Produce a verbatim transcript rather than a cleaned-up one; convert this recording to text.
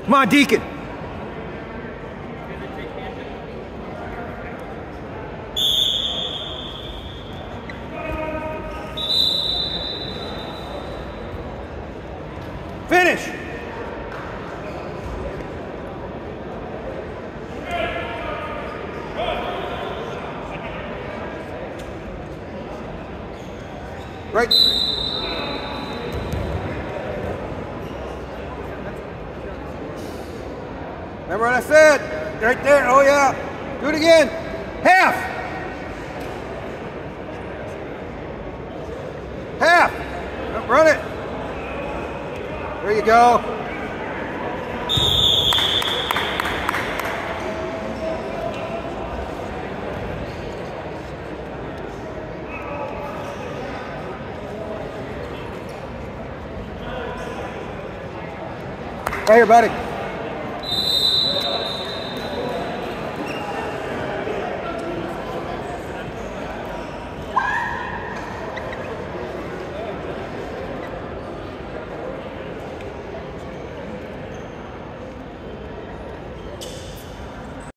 Come on, Deacon. Finish. Right. Remember what I said? Right there. Oh, yeah. Do it again. Half. Half. Run it. There you go. Right here, buddy.